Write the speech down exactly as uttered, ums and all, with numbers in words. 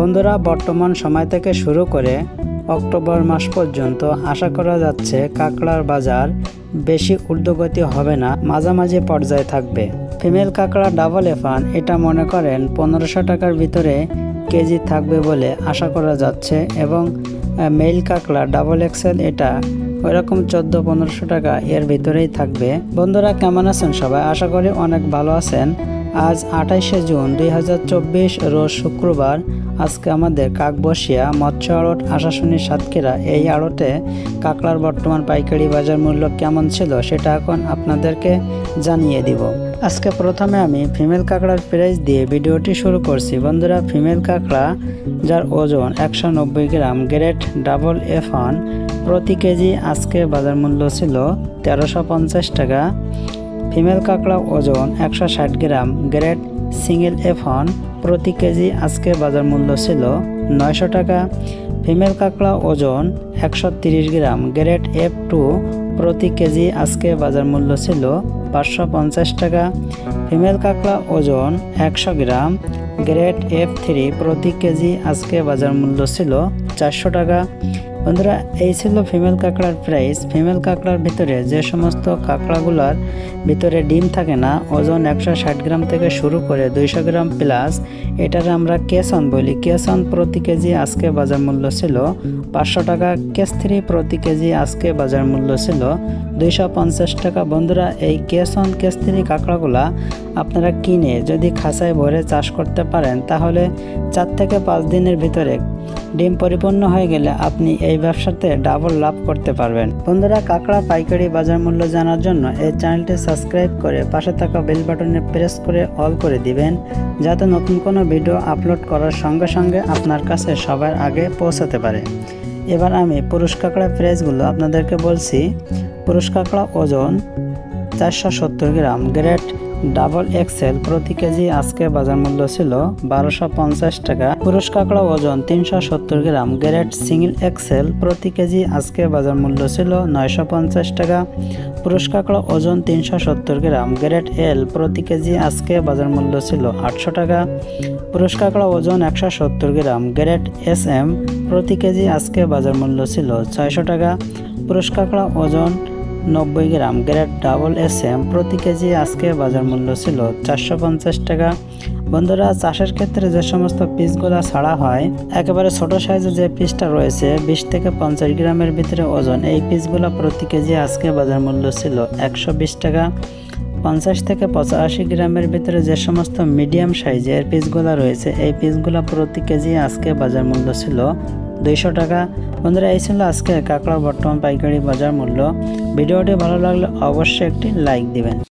বন্ধুরা, বর্তমান সময় থেকে শুরু করে অক্টোবর মাস পর্যন্ত আশা করা যাচ্ছে কাঁকড়ার বাজার বেশি ঊর্ধ্বগতি হবে না, মাঝামাঝি পর্যায়ে থাকবে। ফিমেল কাঁকড়া ডাবল এফান এটা মনে করেন পনেরোশো টাকার ভিতরে কেজি থাকবে বলে আশা করা যাচ্ছে, এবং মেল কাঁকড়া ডাবল এক্সেল এটা ওইরকম চোদ্দো পনেরোশো টাকা এর ভিতরেই থাকবে। বন্ধুরা, কেমন আছেন সবাই? আশা করি অনেক ভালো আছেন। আজ আঠাইশে জুন দুই হাজার চব্বিশ রোজ শুক্রবার। আজকে আমাদের কাকবসিয়া মৎস্য আড়ত আশাশুনি সাতক্ষীরা এই আড়তে কাঁকড়ার বর্তমান পাইকারি বাজার মূল্য কেমন ছিল সেটা এখন আপনাদেরকে জানিয়ে দিব। আজকে প্রথমে আমি ফিমেল কাঁকড়ার প্রাইস দিয়ে ভিডিওটি শুরু করছি। বন্ধুরা, ফিমেল কাঁকড়া যার ওজন একশো নব্বই gram grade double F one প্রতি কেজি আজকে বাজার মূল্য ছিল তেরোশো পঞ্চাশ টাকা। ফিমেল কাঁকড়া ওজন একশো ষাট gram grade single F one প্রতি কেজি আজকে বাজার মূল্য ছিল নয়শো টাকা। ফিমেল কাঁকড়া ওজন একশো তিরিশ গ্রাম গ্রেড এফ টু প্রতি কেজি আজকে বাজার মূল্য ছিল পাঁচশো পঞ্চাশ টাকা। ফিমেল কাঁকড়া ওজন একশো গ্রাম গ্রেড এফ থ্রি প্রতি কেজি আজকে বাজার মূল্য ছিল চারশো টাকা। বন্ধুরা, এই ছিল ফিমেল কাঁকড়ার প্রাইস। ফিমেল কাঁকড়ার ভিতরে যে সমস্ত কাঁকড়াগুলার ভিতরে ডিম থাকে না, ওজন একশো ষাট গ্রাম থেকে শুরু করে দুইশো গ্রাম প্লাস, এটার আমরা কেসন বলি। কেসন প্রতি কেজি আজকে বাজার মূল্য ছিল পাঁচশো টাকা। কেস থ্রি প্রতি কেজি আজকে বাজার মূল্য ছিল দুইশো পঞ্চাশ টাকা। বন্ধুরা, এই কেসন কেস থ্রি কাঁকড়াগুলা আপনারা কিনে যদি খাঁচায় ভরে চাষ করতে পারেন, তাহলে চার থেকে পাঁচ দিনের ভিতরে ডিম পরিপূর্ণ হয়ে গেলে আপনি এই ব্যবসাতে ডাবল লাভ করতে পারবেন। বন্ধুরা, কাঁকড়া পাইকারি বাজার মূল্য জানার জন্য এই চ্যানেলটি সাবস্ক্রাইব করে পাশে থাকা বেল বাটনে প্রেস করে অল করে দিবেন, যাতে নতুন কোনো ভিডিও আপলোড করার সঙ্গে সঙ্গে আপনার কাছে সবার আগে পৌঁছাতে পারে। এবার আমি পুরুষ কাঁকড়া প্রাইসগুলো আপনাদেরকে বলছি। পুরুষ কাঁকড়া ওজন চারশো সত্তর গ্রাম গ্রেড ডাবল এক্সেল প্রতি কেজি আজকে বাজার মূল্য ছিল বারোশো পঞ্চাশ টাকা। পুরুষ কাঁকড়া ওজন তিনশো সত্তর গ্রাম গ্রেড সিঙ্গেল এক্সেল প্রতি কেজি আজকে বাজার মূল্য ছিল নয়শো পঞ্চাশ টাকা। পুরুষ কাঁকড়া ওজন তিনশো সত্তর গ্রাম গ্রেড এল প্রতি কেজি আজকে বাজার মূল্য ছিল আটশো টাকা। পুরুষ কাঁকড়া ওজন একশো সত্তর গ্রাম গ্রেড এস এম প্রতি কেজি আজকে বাজার মূল্য ছিল ছয়শো টাকা। পুরুষ কাঁকড়া ওজন নব্বই gram grade double S M প্রতি কেজি আজকে বাজার মূল্য ছিল চারশো পঞ্চাশ টাকা। বন্ধুরা, চাষের ক্ষেত্রে যে সমস্ত পিসগুলো ছাড়া হয়, একেবারে ছোট সাইজের যে পিসটা রয়েছে বিশ থেকে পঞ্চাশ গ্রামের ভিতরে ওজন, এই পিসগুলো প্রতি কেজি আজকে বাজার মূল্য ছিল একশো বিশ টাকা। পঞ্চাশ থেকে পঁচাশি গ্রামের ভিতরে যে সমস্ত মিডিয়াম সাইজের পিসগুলো রয়েছে, এই পিসগুলো প্রতি কেজি আজকে বাজার মূল্য ছিল দুইশো টাকা। বন্ধুরা, এই ছিল আজকে কাঁকড়ার বর্তমান পাইকারি বাজার মূল্য। ভিডিওটি ভালো লাগলে অবশ্যই একটি লাইক দিবেন।